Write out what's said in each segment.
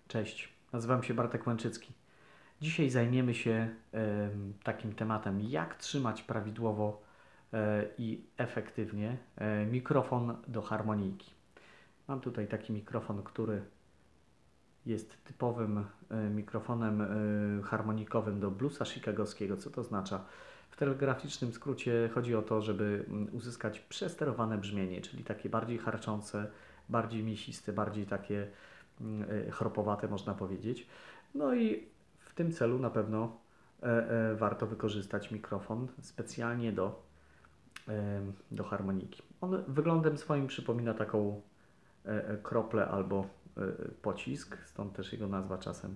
Cześć, nazywam się Bartek Łęczycki. Dzisiaj zajmiemy się takim tematem, jak trzymać prawidłowo i efektywnie mikrofon do harmonijki. Mam tutaj taki mikrofon, który jest typowym mikrofonem harmonikowym do bluesa chicagowskiego. Co to oznacza? W telegraficznym skrócie chodzi o to, żeby uzyskać przesterowane brzmienie, czyli takie bardziej harczące, bardziej mięsiste, bardziej takie chropowate, można powiedzieć. No i w tym celu na pewno warto wykorzystać mikrofon specjalnie do harmoniki. On wyglądem swoim przypomina taką kroplę albo pocisk, stąd też jego nazwa czasem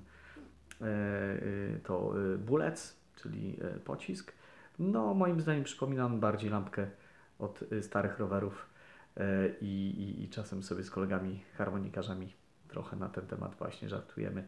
to bulec, czyli pocisk. No moim zdaniem przypomina on bardziej lampkę od starych rowerów i czasem sobie z kolegami harmonikarzami trochę na ten temat właśnie żartujemy.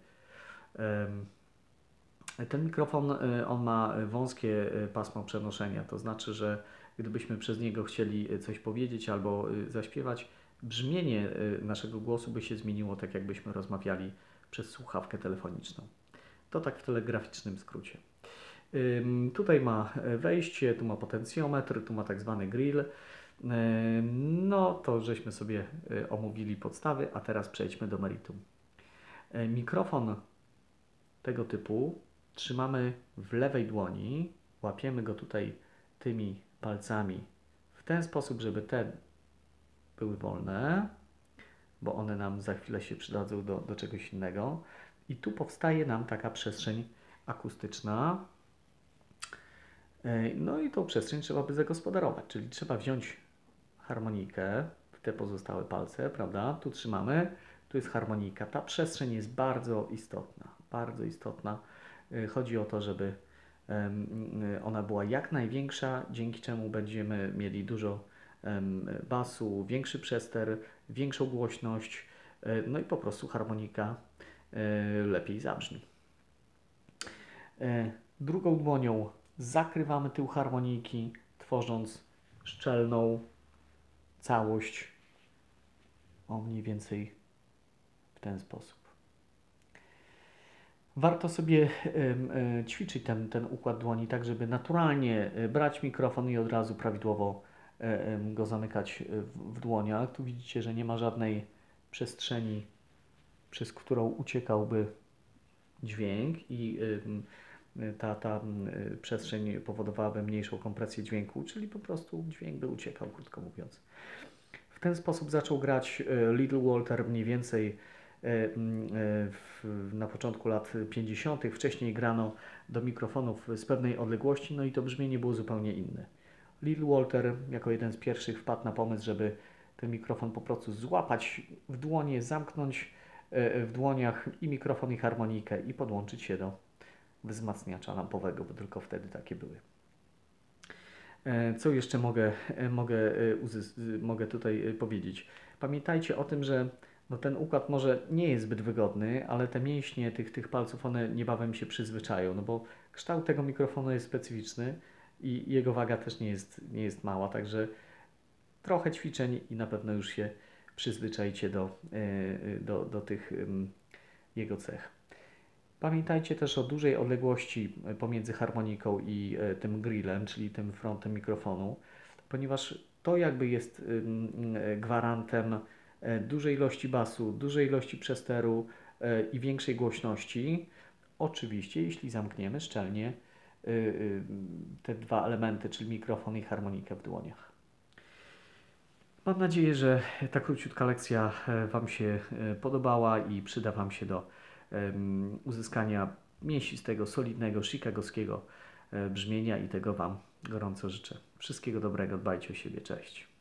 Ten mikrofon on ma wąskie pasmo przenoszenia, to znaczy, że gdybyśmy przez niego chcieli coś powiedzieć albo zaśpiewać, brzmienie naszego głosu by się zmieniło tak, jakbyśmy rozmawiali przez słuchawkę telefoniczną. To tak w telegraficznym skrócie. Tutaj ma wejście, tu ma potencjometr, tu ma tak zwany grill. No to żeśmy sobie omówili podstawy, a teraz przejdźmy do meritum. Mikrofon tego typu trzymamy w lewej dłoni, łapiemy go tutaj tymi palcami w ten sposób, żeby te były wolne, bo one nam za chwilę się przydadzą do czegoś innego. I tu powstaje nam taka przestrzeń akustyczna. No i tą przestrzeń trzeba by zagospodarować, czyli trzeba wziąć harmonikę w te pozostałe palce, prawda? Tu trzymamy, tu jest harmonika. Ta przestrzeń jest bardzo istotna, bardzo istotna. Chodzi o to, żeby ona była jak największa, dzięki czemu będziemy mieli dużo basu, większy przester, większą głośność, no i po prostu harmonika lepiej zabrzmi. Drugą dłonią zakrywamy tył harmoniki, tworząc szczelną całość o mniej więcej w ten sposób. Warto sobie ćwiczyć ten układ dłoni tak, żeby naturalnie brać mikrofon i od razu prawidłowo go zamykać w dłoniach. Tu widzicie, że nie ma żadnej przestrzeni, przez którą uciekałby dźwięk i ta przestrzeń powodowałaby mniejszą kompresję dźwięku, czyli po prostu dźwięk by uciekał, krótko mówiąc. W ten sposób zaczął grać Little Walter mniej więcej na początku lat 50. Wcześniej grano do mikrofonów z pewnej odległości, no i to brzmienie było zupełnie inne. Little Walter jako jeden z pierwszych wpadł na pomysł, żeby ten mikrofon po prostu złapać w dłonie, zamknąć w dłoniach i mikrofon, i harmonikę i podłączyć się do wzmacniacza lampowego, bo tylko wtedy takie były. Co jeszcze mogę tutaj powiedzieć? Pamiętajcie o tym, że no ten układ może nie jest zbyt wygodny, ale te mięśnie tych palców, one niebawem się przyzwyczają, no bo kształt tego mikrofonu jest specyficzny i jego waga też nie jest mała, także trochę ćwiczeń i na pewno już się przyzwyczajcie do tych jego cech. Pamiętajcie też o dużej odległości pomiędzy harmoniką i tym grillem, czyli tym frontem mikrofonu, ponieważ to jakby jest gwarantem dużej ilości basu, dużej ilości przesteru i większej głośności. Oczywiście, jeśli zamkniemy szczelnie te dwa elementy, czyli mikrofon i harmonikę w dłoniach. Mam nadzieję, że ta króciutka lekcja Wam się podobała i przyda Wam się do uzyskania mięsistego, solidnego, chicagowskiego brzmienia i tego Wam gorąco życzę. Wszystkiego dobrego, dbajcie o siebie, cześć.